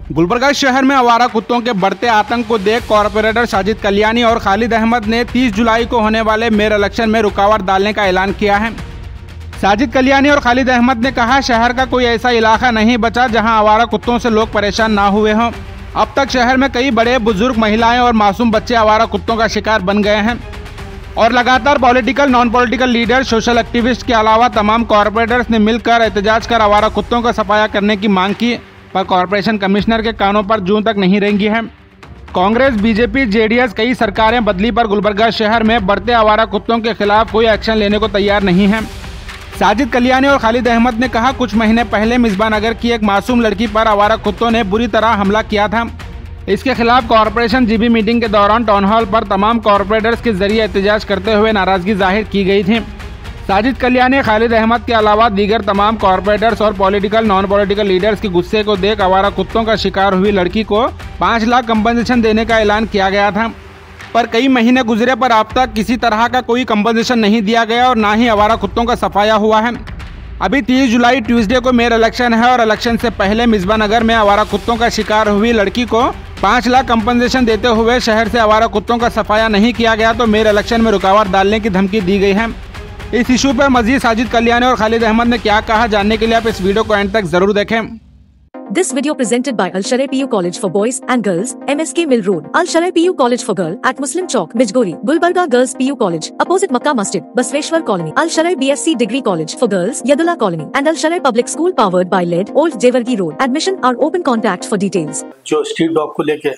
गुलबर्गा शहर में आवारा कुत्तों के बढ़ते आतंक को देख कॉरपोरेटर साजिद कल्याणी और खालिद अहमद ने 30 जुलाई को होने वाले मेयर इलेक्शन में रुकावट डालने का ऐलान किया है। साजिद कल्याणी और खालिद अहमद ने कहा, शहर का कोई ऐसा इलाका नहीं बचा जहां आवारा कुत्तों से लोग परेशान ना हुए हों। अब तक शहर में कई बड़े बुजुर्ग, महिलाएं और मासूम बच्चे आवारा कुत्तों का शिकार बन गए हैं और लगातार political, non political leader, social activist के अलावा तमाम कॉरपोरेटर्स ने मिलकर एहतजाज कर आवारा कुत्तों का सफाया करने की मांग की, पर कॉरपोरेशन कमिश्नर के कानों पर जूं तक नहीं रेंगी है। कांग्रेस, बीजेपी, जेडीएस कई सरकारें बदली पर गुलबर्गा शहर में बढ़ते आवारा कुत्तों के खिलाफ कोई एक्शन लेने को तैयार नहीं है। साजिद कल्याणी और खालिद अहमद ने कहा, कुछ महीने पहले मिसबा नगर की एक मासूम लड़की पर आवारा कुत्तों ने बुरी तरह हमला किया था। इसके खिलाफ कॉरपोरेशन जीबी मीटिंग के दौरान टाउन हॉल पर तमाम कॉरपोरेटर्स के जरिए एहतजाज करते हुए नाराजगी जाहिर की गई थी। साजिद कल्याणी, खालिद अहमद के अलावा दीगर तमाम कॉरपोरेटर्स और पॉलिटिकल, नॉन पॉलिटिकल लीडर्स के गुस्से को देख आवारा कुत्तों का शिकार हुई लड़की को 5 लाख कंपनसेशन देने का ऐलान किया गया था, पर कई महीने गुजरे पर अब तक किसी तरह का कोई कंपनसेशन नहीं दिया गया और ना ही आवारा कुत्तों का सफाया हुआ है। अभी 30 जुलाई ट्यूसडे को मेयर इलेक्शन है और इलेक्शन से पहले मिसबा नगर में आवारा कुत्तों का शिकार हुई लड़की को 5 लाख कंपनसेशन देते हुए शहर से आवारा कुत्तों का सफाया नहीं किया गया तो मेयर इलेक्शन में रुकावट डालने की धमकी दी गई है। इस इशू पर मजीद साजिद कल्याणी और खालिद अहमद ने क्या कहा, जानने के लिए आप इस वीडियो को एंड तक जरूर देखें। This video presented by Al Sharai PU College for Boys and Girls, MSK Mill Road, Al Sharai PU College for Girl at Muslim Chowk, Bijgori, Gulbarga Girls PU College, opposite Makkah Masjid, Basveshwar Colony, Al Sharai BSc Degree College for Girls, Yadula Colony, and Al Sharai Public School powered by LED, Old Jewargi Road. Admission are open. Contact for details. जो street dog को लेके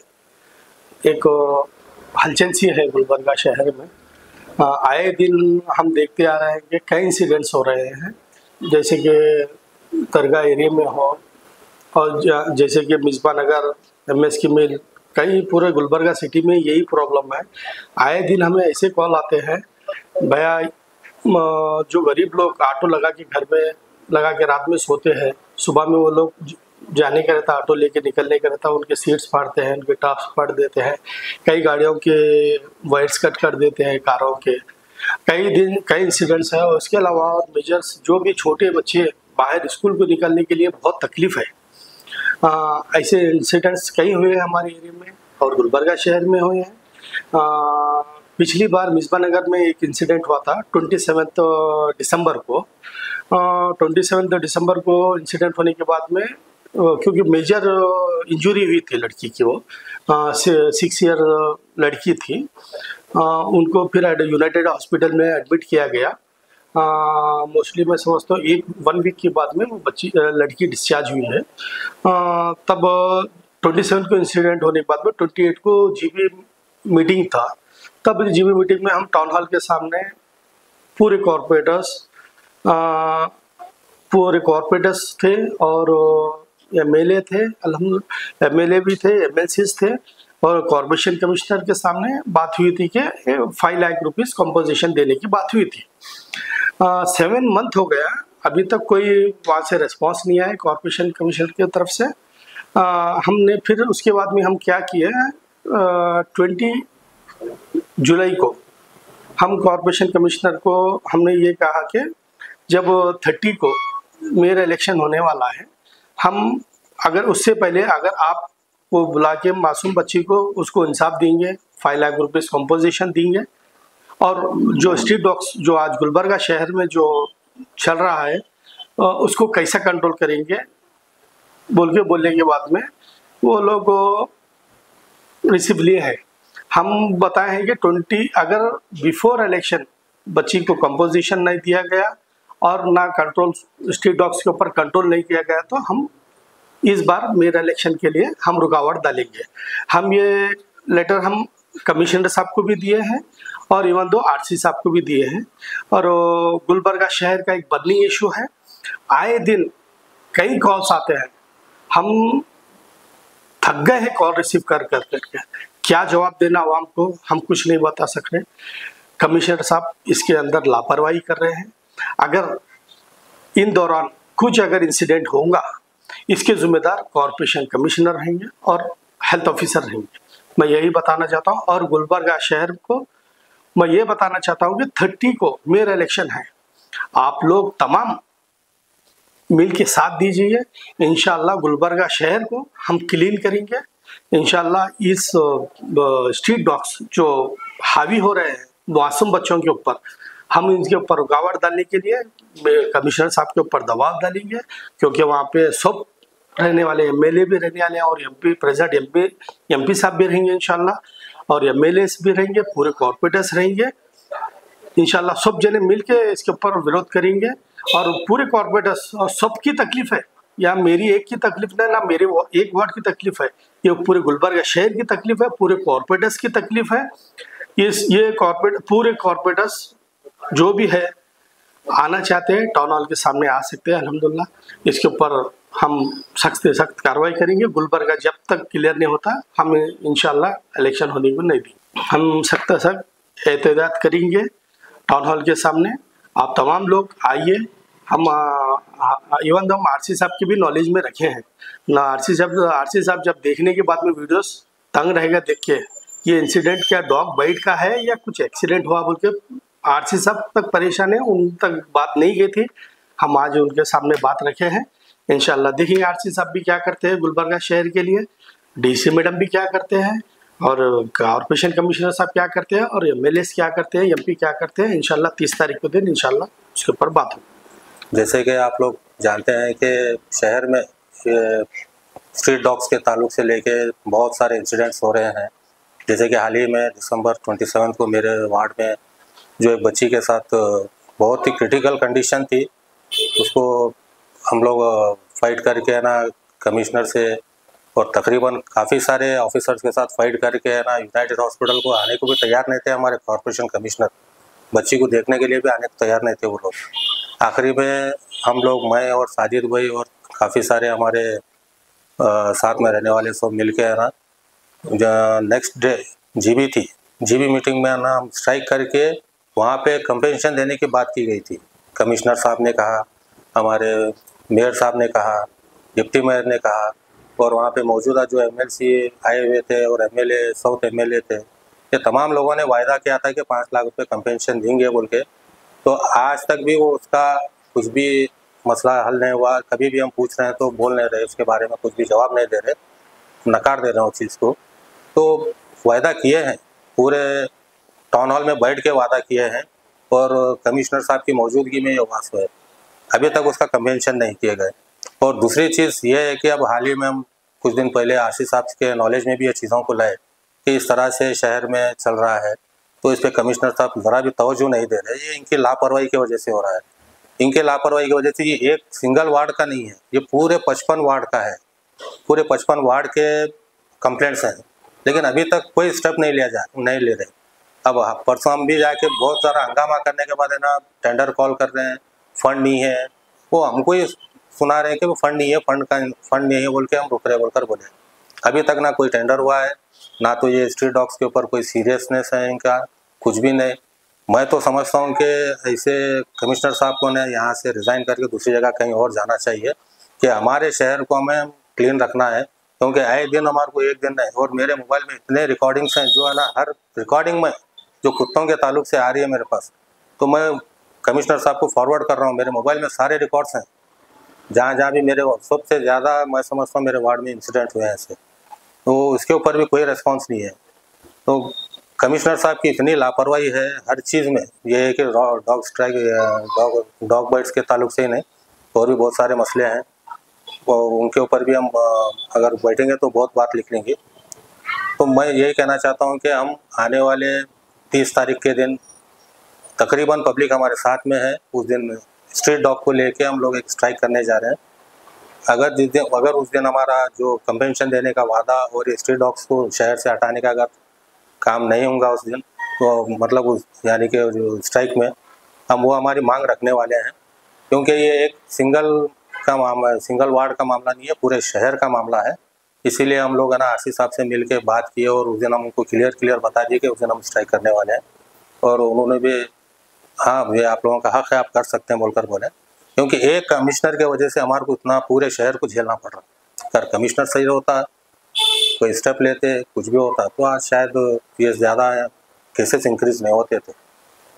एक हलचल सी है गुलबर्गा शहर में, आए दिन हम देखते आ रहे हैं कि कई इंसिडेंट्स हो रहे हैं, जैसे कि दरगाह एरिया में हो और जैसे कि मिसबा नगर, MSK मिल, कई पूरे गुलबर्गा सिटी में यही प्रॉब्लम है। आए दिन हमें ऐसे कॉल आते हैं, भैया जो गरीब लोग ऑटो लगा के घर में लगा के रात में सोते हैं, सुबह में वो लोग जाने का रहता, ऑटो लेके निकलने का रहता, उनके सीट्स फाड़ते हैं, उनके टॉप्स फाड़ देते हैं, कई गाड़ियों के वायर्स कट कर देते हैं, कारों के कई इंसिडेंट्स हैं। और उसके अलावा मेजर्स, जो भी छोटे बच्चे बाहर स्कूल को निकलने के लिए बहुत तकलीफ है, ऐसे इंसिडेंट्स कई हुए हैं हमारे एरिया में और गुलबर्गा शहर में हुए हैं। पिछली बार मिसबा नगर में एक इंसिडेंट हुआ था 27 दिसंबर को। 27 दिसंबर को इंसिडेंट होने के बाद में, क्योंकि मेजर इंजरी हुई थी लड़की की, वो 6 ईयर लड़की थी, उनको फिर यूनाइटेड हॉस्पिटल में एडमिट किया गया। मोस्टली मैं समझता हूँ 1 वीक के बाद में वो लड़की डिस्चार्ज हुई है। तब 27 को इंसिडेंट होने के बाद में 28 को जीबी मीटिंग था। तब जीबी मीटिंग में हम टाउन हॉल के सामने पूरे कॉरपोरेटर्स थे और MLA थे, MLA भी थे, MLCs थे और कॉर्पोरेशन कमिश्नर के सामने बात हुई थी कि 5 लाख रुपीस कंपोजिशन देने की बात हुई थी। 7 मंथ हो गया, अभी तक कोई वहाँ से रिस्पॉन्स नहीं आया कॉर्पोरेशन कमिश्नर की तरफ से। हमने फिर उसके बाद में हम क्या किए, 20 जुलाई को हम कॉर्पोरेशन कमिश्नर को हमने ये कहा कि जब 30 को मेयर इलेक्शन होने वाला है, हम अगर उससे पहले अगर आप वो बुला के मासूम बच्ची को उसको इंसाफ देंगे, 5 लाख रुपीस कंपोजिशन देंगे और जो स्ट्रीट डॉग्स जो आज गुलबर्गा शहर में जो चल रहा है उसको कैसा कंट्रोल करेंगे बोलने के बाद में वो लोग रिसीव लिए हैं। हम बताए हैं कि 20 अगर बिफोर इलेक्शन बच्ची को कंपोजिशन नहीं दिया गया और ना कंट्रोल स्ट्रीट डॉग्स के ऊपर कंट्रोल नहीं किया गया तो हम इस बार मेयर इलेक्शन के लिए हम रुकावट डालेंगे। हम ये लेटर हम कमिश्नर साहब को भी दिए हैं और इवन दो RC साहब को भी दिए हैं। और गुलबर्गा शहर का एक बर्निंग इशू है, आए दिन कई कॉल्स आते हैं, हम थक गए हैं कॉल रिसीव कर करके, क्या जवाब देना आवाम को, हम कुछ नहीं बता सक रहे। कमिश्नर साहब इसके अंदर लापरवाही कर रहे हैं। अगर इन दौरान कुछ अगर इंसिडेंट होगा, इसके जिम्मेदार कॉर्पोरेशन कमिश्नर रहेंगे और हेल्थ ऑफिसर रहेंगे। मैं यही बताना चाहता हूँ और गुलबर्गा शहर को मैं ये बताना चाहता हूँ कि 30 को मेयर इलेक्शन है। आप लोग तमाम मिल के साथ दीजिए। इंशाल्लाह गुलबर्गा शहर को हम क्लीन करेंगे। इंशाल्लाह इस स्ट्रीट डॉग्स जो हावी हो रहे हैं मासूम बच्चों के ऊपर, हम इनके ऊपर रुकावट डालने के लिए कमिश्नर साहब के ऊपर दबाव डालेंगे, क्योंकि वहाँ पे सब रहने वाले एमएलए भी रहने वाले हैं और एमपी प्रेसिडेंट एमपी साहब भी रहेंगे इंशाल्लाह, और एमएलए भी रहेंगे, पूरे कॉर्पोरेटर्स रहेंगे इंशाल्लाह। सब जने मिल के इसके ऊपर विरोध करेंगे और पूरे कॉर्पोरेटर्स और सबकी तकलीफ है, या मेरी एक की तकलीफ नहीं, ना मेरे एक वार्ड की तकलीफ है, ये पूरे गुलबर्गा शहर की तकलीफ है, पूरे कॉर्पोरेटर्स की तकलीफ है। ये पूरे कॉर्पोरेटर्स जो भी है आना चाहते हैं टाउन हॉल के सामने आ सकते हैं। अल्हम्दुलिल्लाह इसके ऊपर हम सख्त से सख्त कार्रवाई करेंगे। गुलबर्गा जब तक क्लियर नहीं होता हम इंशाल्लाह इलेक्शन होने को नहीं देंगे। हम सख्त से सख्त एहतजाज करेंगे टाउन हॉल के सामने। आप तमाम लोग आइए। हम इवन हम आरसी साहब की भी नॉलेज में रखे हैं ना। आरसी साहब जब देखने के बाद में वीडियोस तंग रहेगा देख के, ये इंसिडेंट क्या डॉग बाइट का है या कुछ एक्सीडेंट हुआ बोल के आरसी साहब तक परेशान है, उन तक बात नहीं गई थी। हम आज उनके सामने बात रखे हैं। इंशाल्लाह देखेंगे आरसी साहब भी क्या करते हैं गुलबर्गा शहर के लिए, डीसी मैडम भी क्या करते हैं, और कॉर्पोरेशन कमिश्नर साहब क्या करते हैं, और एमएलए क्या करते हैं, एमपी क्या करते हैं। इंशाल्लाह 30 तारीख को दिन इंशाल्लाह उसके ऊपर बात हो। जैसे कि आप लोग जानते हैं कि शहर में स्ट्रीट डॉग्स के ताल्लुक से लेके बहुत सारे इंसिडेंट्स हो रहे हैं। जैसे कि हाल ही में दिसंबर 27 को मेरे वार्ड में जो एक बच्ची के साथ बहुत ही क्रिटिकल कंडीशन थी, उसको हम लोग फाइट करके है ना कमिश्नर से और तकरीबन काफ़ी सारे ऑफिसर्स के साथ फाइट करके है ना यूनाइटेड हॉस्पिटल को आने को भी तैयार नहीं थे। हमारे कॉर्पोरेशन कमिश्नर बच्ची को देखने के लिए भी आने को तैयार नहीं थे वो लोग। आखिरी में हम लोग, मैं और साजिद भाई और काफ़ी सारे हमारे साथ में रहने वाले सब मिल के है ना नेक्स्ट डे जीबी मीटिंग में ना हम स्ट्राइक करके वहाँ पे कंपेंसेशन देने की बात की गई थी। कमिश्नर साहब ने कहा, हमारे मेयर साहब ने कहा, डिप्टी मेयर ने कहा, और वहाँ पे मौजूदा जो एमएलसी आए हुए थे और एमएलए साउथ एमएलए थे, ये तमाम लोगों ने वायदा किया था कि 5 लाख रुपए कंपेंसेशन देंगे बोल के। तो आज तक भी वो उसका कुछ भी मसला हल नहीं हुआ। कभी भी हम पूछ रहे हैं तो बोल नहीं रहे, उसके बारे में कुछ भी जवाब नहीं दे रहे, नकार दे रहे हैं उस चीज़ को। तो वायदा किए हैं, पूरे टाउन हॉल में बैठ के वादा किए हैं और कमिश्नर साहब की मौजूदगी में ये वास हुए, अभी तक उसका कंपेंसेशन नहीं किए गए। और दूसरी चीज़ ये है कि अब हाल ही में हम कुछ दिन पहले आशीष साहब के नॉलेज में भी ये चीज़ों को लाए कि इस तरह से शहर में चल रहा है, तो इस पर कमिश्नर साहब ज़रा भी तवज्जो नहीं दे रहे। ये इनकी लापरवाही की वजह से हो रहा है। इनके लापरवाही की वजह से ये एक सिंगल वार्ड का नहीं है, ये पूरे 55 वार्ड का है। पूरे 55 वार्ड के कंप्लेंट्स हैं, लेकिन अभी तक कोई स्टेप नहीं ले रहे। अब परसों हम भी जाके बहुत सारा हंगामा करने के बाद है ना टेंडर कॉल कर रहे हैं, फंड नहीं है। वो हमको ही सुना रहे हैं कि वो फंड नहीं है, फंड नहीं है बोल के हम रुक रहे बोलकर बोले। अभी तक ना कोई टेंडर हुआ है, ना तो ये स्ट्रीट डॉग्स के ऊपर कोई सीरियसनेस है इनका, कुछ भी नहीं। मैं तो समझता हूँ कि ऐसे कमिश्नर साहब को ने यहाँ से रिज़ाइन करके दूसरी जगह कहीं और जाना चाहिए कि हमारे शहर को हमें क्लीन रखना है, क्योंकि आए दिन हमारे को एक दिन नहीं। और मेरे मोबाइल में इतने रिकॉर्डिंग्स हैं जो है ना, हर रिकॉर्डिंग में जो कुत्तों के ताल्लुक से आ रही है मेरे पास, तो मैं कमिश्नर साहब को फॉरवर्ड कर रहा हूँ। मेरे मोबाइल में सारे रिकॉर्ड्स हैं, जहाँ भी मेरे सबसे ज़्यादा मैं समझता हूँ मेरे वार्ड में इंसिडेंट हुए हैं ऐसे, तो इसके ऊपर भी कोई रिस्पॉन्स नहीं है। तो कमिश्नर साहब की इतनी लापरवाही है हर चीज़ में। ये है कि डॉग बाइट्स के ताल्लुक से ही नहीं, और भी बहुत सारे मसले हैं, और उनके ऊपर भी हम अगर बैठेंगे तो बहुत बात लिख लेंगे। तो मैं यही कहना चाहता हूँ कि हम आने वाले 30 तारीख के दिन तकरीबन पब्लिक हमारे साथ में है। उस दिन स्ट्रीट डॉग को लेके हम लोग एक स्ट्राइक करने जा रहे हैं। अगर उस दिन हमारा जो कंपेंसेशन देने का वादा और स्ट्रीट डॉग्स को शहर से हटाने का अगर काम नहीं होगा उस दिन, तो मतलब यानी कि जो स्ट्राइक में हम वो हमारी मांग रखने वाले हैं, क्योंकि ये एक सिंगल वार्ड का मामला नहीं है, पूरे शहर का मामला है। इसीलिए हम लोग है ना आरसी साहब से मिल के बात किए और उस दिन हम उनको क्लियर बता दिए कि उस दिन हम स्ट्राइक करने वाले हैं। और उन्होंने भी हाँ ये आप लोगों का हक है, आप कर सकते हैं बोलकर बोले, क्योंकि एक कमिश्नर की वजह से हमारे को इतना पूरे शहर को झेलना पड़ रहा। अगर कमिश्नर सही होता, कोई स्टेप लेते, कुछ भी होता, तो आज शायद ये ज़्यादा केसेस इंक्रीज नहीं होते थे।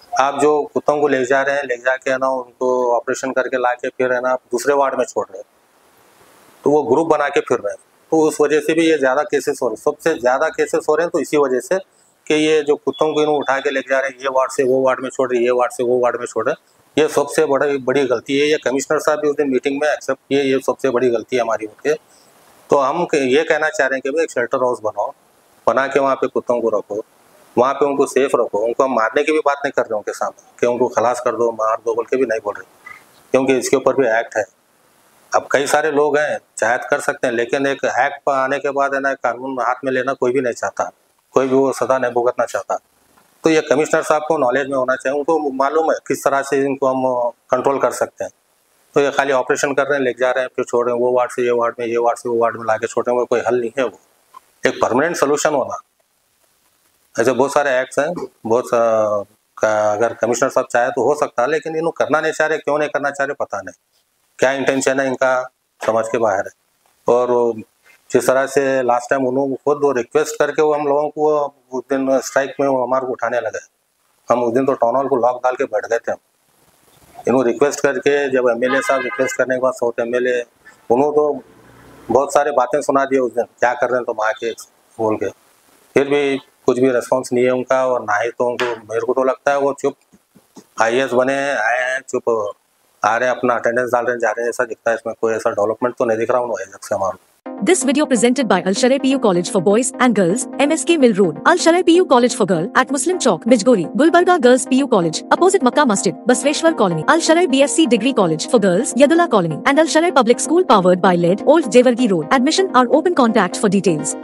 आप जो कुत्तों को ले जा रहे हैं, ले जाके है ना उनको ऑपरेशन करके लाके फिर है ना दूसरे वार्ड में छोड़ रहे हैं, तो वो ग्रुप बना के फिर रहे हैं। तो उस वजह से भी ये ज़्यादा केसेस हो रहे हैं, सबसे ज़्यादा केसेस हो रहे हैं तो इसी वजह से कि ये जो कुत्तों को इन्हों उठा के लेके जा रहे हैं, ये वार्ड से वो वार्ड में छोड़ रहे हैं, ये वार्ड से वो वार्ड में छोड़ रहे हैं, ये सबसे बड़ी गलती है। ये कमिश्नर साहब भी उस दिन मीटिंग में एक्सेप्ट किए, ये सबसे बड़ी गलती है हमारी होती है। तो हम ये कहना चाह रहे हैं कि भाई एक शेल्टर हाउस बनाओ, बना के वहाँ पे कुत्तों को रखो, वहाँ पे उनको सेफ रखो। उनको हम मारने की भी बात नहीं कर रहे उनके सामने कि उनको खलास कर दो, मार दो बोल के भी नहीं बोल रहे, क्योंकि इसके ऊपर भी एक्ट है। अब कई सारे लोग हैं चाहत कर सकते हैं, लेकिन एक एक्ट पर आने के बाद है ना कानून हाथ में लेना कोई भी नहीं चाहता, कोई भी वो सजा नहीं भुगतना चाहता। तो ये कमिश्नर साहब को नॉलेज में होना चाहिए, उनको मालूम है किस तरह से इनको हम कंट्रोल कर सकते हैं। तो ये खाली ऑपरेशन कर रहे हैं, लेके जा रहे हैं, फिर छोड़ रहे हैं, वो वार्ड से ये वार्ड में, ये वार्ड से वो वार्ड में लाके छोड़ रहे हैं, वो कोई हल नहीं है। वो एक परमानेंट सोल्यूशन होना। ऐसे बहुत सारे एक्ट्स हैं, अगर कमिश्नर साहब चाहे तो हो सकता है, लेकिन इन्हों करना नहीं चाह रहे, क्यों नहीं करना चाह रहे पता नहीं, क्या इंटेंशन है इनका समझ के बाहर है। और जिस तरह से लास्ट टाइम उन्होंने खुद वो रिक्वेस्ट करके वो हम लोगों को उस दिन स्ट्राइक में वो हमारे को उठाने लगे, हम उस दिन तो टाउन हॉल को लॉक डाल के बैठ गए थे। इन्हों रिक्वेस्ट करके, जब एमएलए साहब रिक्वेस्ट करने के बाद साउथ एमएलए उन्होंने तो बहुत सारी बातें सुना दी उस दिन, क्या कर रहे हैं तुम आके बोल के, फिर भी कुछ भी रेस्पॉन्स नहीं है उनका। और ना ही तो उनको, मेरे को तो लगता है वो चुप आईएएस बने आए हैं, चुप आ रहे हैं, अपना अटेंडेंस डाल रहे हैं, जा रहे हैं, ऐसा दिखता है। इसमें कोई ऐसा डेवलपमेंट तो नहीं दिख रहा उन्होंने से हमारा। This video presented by Al Sharai PU College for Boys and Girls, MSK Mill Road, Al Sharai PU College for Girl at Muslim Chowk, Mijgori, Gulbarga Girls PU College, opposite Makkah Masjid, Basveshwar Colony, Al Sharai BSc Degree College for Girls, Yadullah Colony, and Al Sharai Public School powered by LED, Old Jewargi Road. Admission are open. Contact for details.